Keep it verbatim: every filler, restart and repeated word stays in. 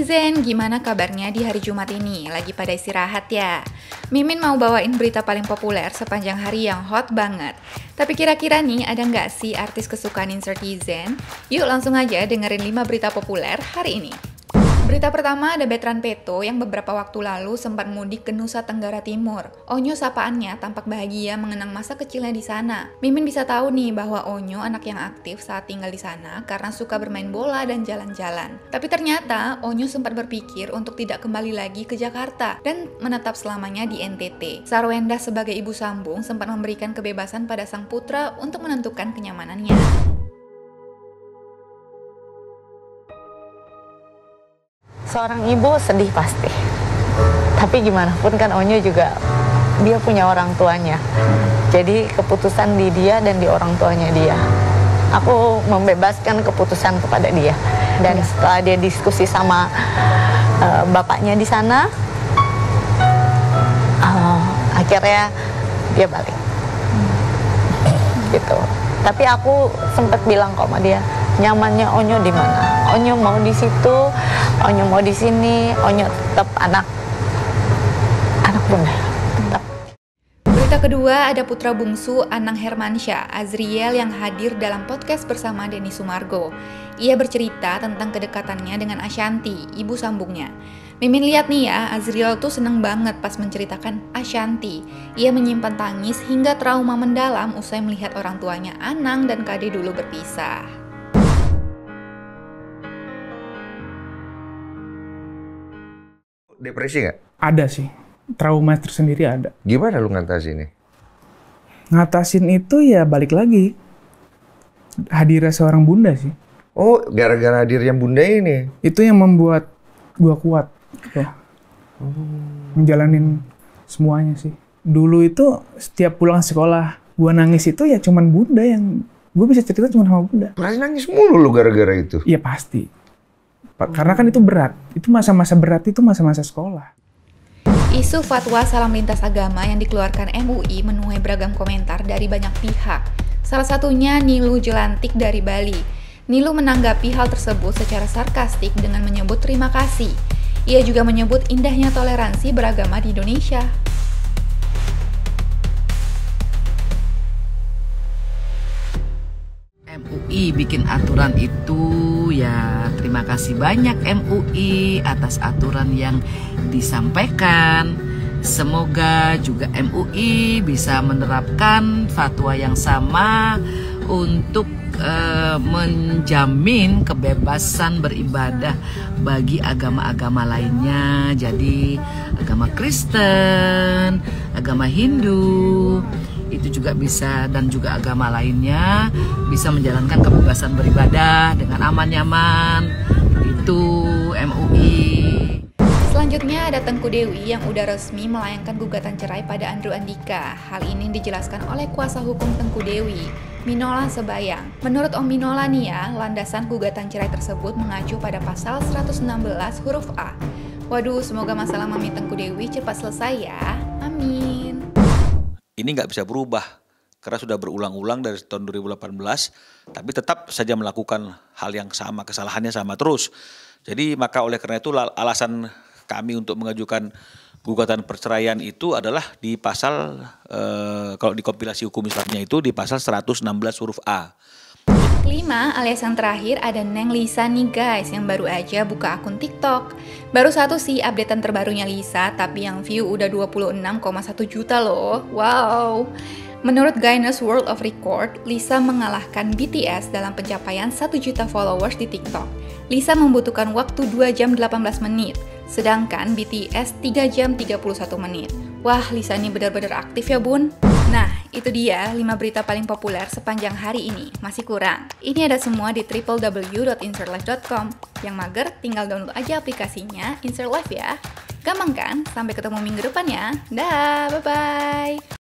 Netizen, gimana kabarnya di hari Jumat ini? Lagi pada istirahat ya? Mimin mau bawain berita paling populer sepanjang hari yang hot banget. Tapi kira-kira nih, ada nggak sih artis kesukaan Netizen? Yuk langsung aja dengerin lima berita populer hari ini. Berita pertama ada Betran Peto yang beberapa waktu lalu sempat mudik ke Nusa Tenggara Timur. Onyo sapaannya tampak bahagia mengenang masa kecilnya di sana. Mimin bisa tahu nih bahwa Onyo anak yang aktif saat tinggal di sana karena suka bermain bola dan jalan-jalan. Tapi ternyata Onyo sempat berpikir untuk tidak kembali lagi ke Jakarta dan menetap selamanya di N T T. Sarwenda sebagai ibu sambung sempat memberikan kebebasan pada sang putra untuk menentukan kenyamanannya. Seorang ibu sedih pasti, tapi gimana pun kan Onyo juga dia punya orang tuanya, jadi keputusan di dia dan di orang tuanya dia. Aku membebaskan keputusan kepada dia, dan ya. Setelah dia diskusi sama uh, bapaknya di sana, uh, akhirnya dia balik, gitu. Tapi aku sempat bilang kok sama dia, nyamannya Onyo di mana? Onyo mau di situ, Onyo mau di sini, Onyo tetap anak anak bunda. Tetap. Berita kedua ada putra bungsu Anang Hermansyah, Azriel, yang hadir dalam podcast bersama Denny Sumargo. Ia bercerita tentang kedekatannya dengan Ashanti, ibu sambungnya. Mimin lihat nih ya, Azriel tuh seneng banget pas menceritakan Ashanti. Ia menyimpan tangis hingga trauma mendalam usai melihat orang tuanya Anang dan Kade dulu berpisah. Depresi nggak? Ada sih, trauma tersendiri ada. Gimana lu ngatasin ini? Ngatasin itu ya balik lagi, hadirnya seorang bunda sih. Oh, gara-gara hadirnya bunda ini? Itu yang membuat gua kuat, gitu. Hmm. Menjalanin semuanya sih. Dulu itu setiap pulang sekolah, gua nangis itu ya cuman bunda yang, gua bisa cerita cuma sama bunda. Berarti nangis mulu lu gara-gara itu? Iya pasti. Karena kan itu berat, itu masa-masa berat itu masa-masa sekolah. Isu fatwa salam lintas agama yang dikeluarkan M U I menuai beragam komentar dari banyak pihak. Salah satunya Nilu Jelantik dari Bali. Nilu menanggapi hal tersebut secara sarkastik dengan menyebut terima kasih. Ia juga menyebut indahnya toleransi beragama di Indonesia. M U I bikin aturan itu, ya terima kasih banyak M U I atas aturan yang disampaikan. Semoga juga M U I bisa menerapkan fatwa yang sama untuk uh, menjamin kebebasan beribadah bagi agama-agama lainnya. Jadi agama Kristen, agama Hindu, itu juga bisa, dan juga agama lainnya bisa menjalankan kebebasan beribadah dengan aman nyaman. Itu M U I. Selanjutnya ada Tengku Dewi yang udah resmi melayangkan gugatan cerai pada Andrew Andika. Hal ini dijelaskan oleh kuasa hukum Tengku Dewi, Minola Sebayang. Menurut Om Minola nih ya, landasan gugatan cerai tersebut mengacu pada pasal seratus enam belas huruf A. Waduh, semoga masalah Mami Tengku Dewi cepat selesai ya. Amin. Ini nggak bisa berubah karena sudah berulang-ulang dari tahun dua ribu delapan belas, tapi tetap saja melakukan hal yang sama, kesalahannya sama terus. Jadi maka oleh karena itu alasan kami untuk mengajukan gugatan perceraian itu adalah di pasal, eh, kalau di kompilasi hukum Islamnya itu di pasal seratus enam belas huruf A. Kelima, alias yang terakhir ada Neng Lisa nih guys, yang baru aja buka akun TikTok. Baru satu sih updatean terbarunya Lisa, tapi yang view udah dua puluh enam koma satu juta loh. Wow. Menurut Guinness World of Record, Lisa mengalahkan B T S dalam pencapaian satu juta followers di TikTok. Lisa membutuhkan waktu dua jam delapan belas menit, sedangkan B T S tiga jam tiga puluh satu menit. Wah, Lisa ini benar-benar aktif ya bun. Nah, itu dia lima berita paling populer sepanjang hari ini. Masih kurang. Ini ada semua di w w w dot insertlife dot com. Yang mager, tinggal download aja aplikasinya Insert Life ya. Gampang kan? Sampai ketemu minggu depan ya. Dah, bye-bye.